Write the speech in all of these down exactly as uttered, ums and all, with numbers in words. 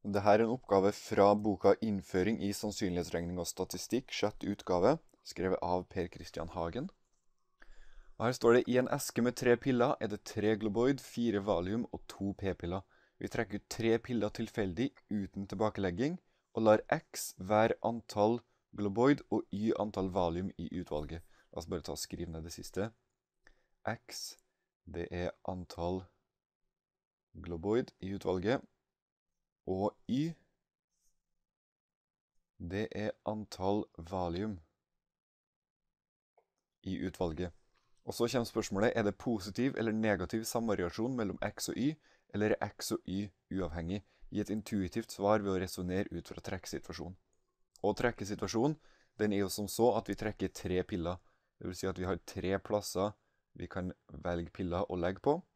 Dette er en oppgave fra boka Innføring i sannsynlighetsregning og statistikk, sjette utgave, skrevet av Per Christian Hagen. Og her står det, i en eske med tre piller er det tre globoid, fire valium og to p-piller. Vi trekker ut tre piller tilfeldig uten tilbakelegging, og lar x være antall globoid og y antall valium i utvalget. La oss bare ta og skrive ned det siste. X, det er antall globoid i utvalget, og y, det er antall valium i utvalget. Og så kommer spørsmålet, er det positiv eller negativ samvariasjon mellom x og y, eller er x og y uavhengig? Gi et intuitivt svar ved å resonere ut fra trekkesituasjonen. Og trekkesituasjonen, den er jo som så at vi trekker tre piller. Det vil si at vi har tre plasser vi kan velge piller å legge på.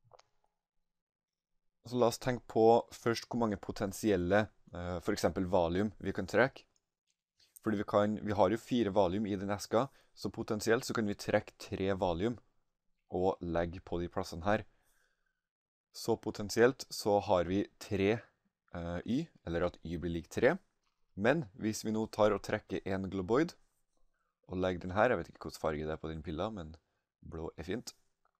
Så la oss tenke på først hvor mange potensielle, for eksempel valium, vi kan trekke. Fordi vi, kan, vi har jo fire valium i den eska, så potensielt så kan vi trekke tre valium og legge på de plassene her. Så potensielt så har vi tre uh, y, eller at y blir lik tre. Men hvis vi nå tar og trekker en globoid, og legger den her, jeg vet ikke hvordan farge det er på den pilla, men blå er fint.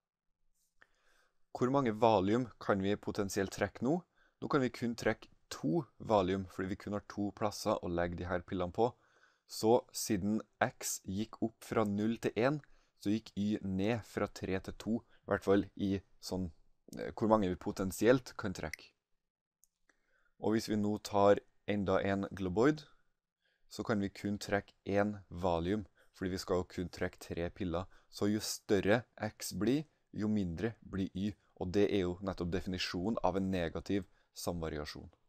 Hvor mange valium kan vi potensielt trekke nå? Nå kan vi kun trekke to valium, fordi vi kun har to plasser å legge de her pillene på. Så siden x gikk opp fra null til en, så gikk y ned fra tre til to, i hvert fall i sånn, hvor mange vi potensielt kan trekke. Og hvis vi nå tar enda en globoid, så kan vi kun trekke en valium, fordi vi skal jo kun trekke tre piller. Så jo større x blir, jo mindre blir y, og det er jo nettopp definisjonen av en negativ samvariasjon.